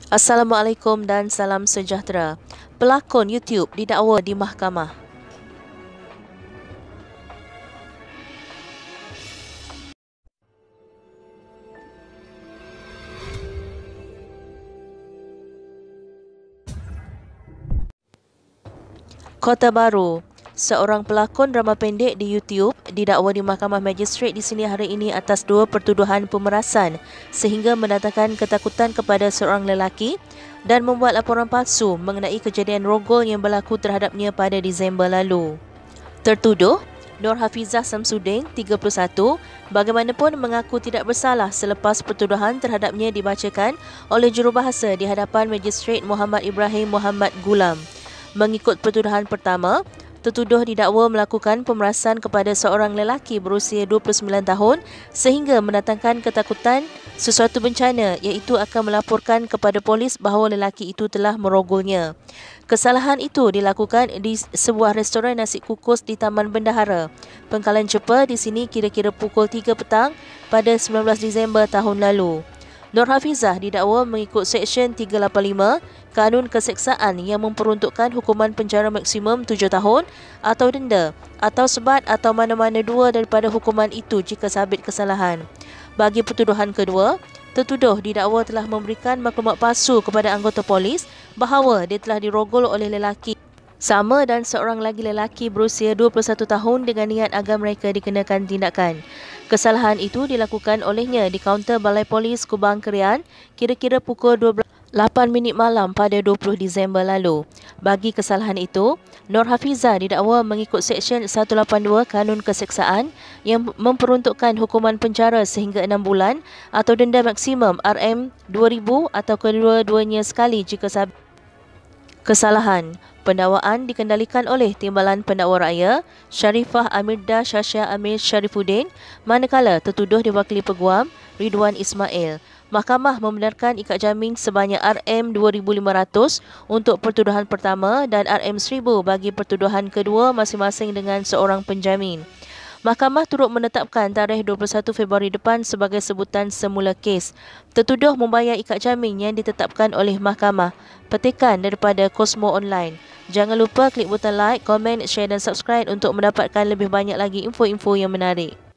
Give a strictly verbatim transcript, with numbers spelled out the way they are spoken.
Assalamualaikum dan salam sejahtera. Pelakon YouTube didakwa di mahkamah. Kota Baru. Seorang pelakon drama pendek di YouTube didakwa di Mahkamah Magistrate di sini hari ini atas dua pertuduhan pemerasan sehingga mendatangkan ketakutan kepada seorang lelaki dan membuat laporan palsu mengenai kejadian rogol yang berlaku terhadapnya pada Disember lalu. Tertuduh, Nur Hafizah Samsudin, tiga puluh satu, bagaimanapun mengaku tidak bersalah selepas pertuduhan terhadapnya dibacakan oleh jurubahasa di hadapan Magistrate Muhammad Ibrahim Muhammad Gulam. Mengikut pertuduhan pertama, tertuduh didakwa melakukan pemerasan kepada seorang lelaki berusia dua puluh sembilan tahun sehingga mendatangkan ketakutan sesuatu bencana iaitu akan melaporkan kepada polis bahawa lelaki itu telah merogolnya. Kesalahan itu dilakukan di sebuah restoran nasi kukus di Taman Bendahara, Pengkalan Cepa di sini kira-kira pukul tiga petang pada sembilan belas Disember tahun lalu. Nur Hafizah didakwa mengikut Seksyen tiga lapan lima Kanun Keseksaan yang memperuntukkan hukuman penjara maksimum tujuh tahun atau denda atau sebat atau mana-mana dua daripada hukuman itu jika sabit kesalahan. Bagi pertuduhan kedua, tertuduh didakwa telah memberikan maklumat palsu kepada anggota polis bahawa dia telah dirogol oleh lelaki sama dan seorang lagi lelaki berusia dua puluh satu tahun dengan niat agar mereka dikenakan tindakan. Kesalahan itu dilakukan olehnya di kaunter Balai Polis Kubang Kerian kira-kira pukul dua belas lapan minit malam pada dua puluh Disember lalu. Bagi kesalahan itu, Nur Hafizah didakwa mengikut Seksyen seratus lapan puluh dua Kanun Keseksaan yang memperuntukkan hukuman penjara sehingga enam bulan atau denda maksimum R M dua ribu atau kedua-duanya sekali jika sabit kesalahan. Pendakwaan dikendalikan oleh Timbalan Pendakwa Raya Sharifah Amirda Syasha Amir Sharifuddin, manakala tertuduh diwakili Peguam Ridwan Ismail. Mahkamah membenarkan ikat jamin sebanyak R M dua ribu lima ratus untuk pertuduhan pertama dan R M seribu bagi pertuduhan kedua masing-masing dengan seorang penjamin. Mahkamah turut menetapkan tarikh dua puluh satu Februari depan sebagai sebutan semula kes. Tertuduh membayar ikat jamin yang ditetapkan oleh mahkamah. Petikan daripada Cosmo Online. Jangan lupa klik butang like, komen, share dan subscribe untuk mendapatkan lebih banyak lagi info-info yang menarik.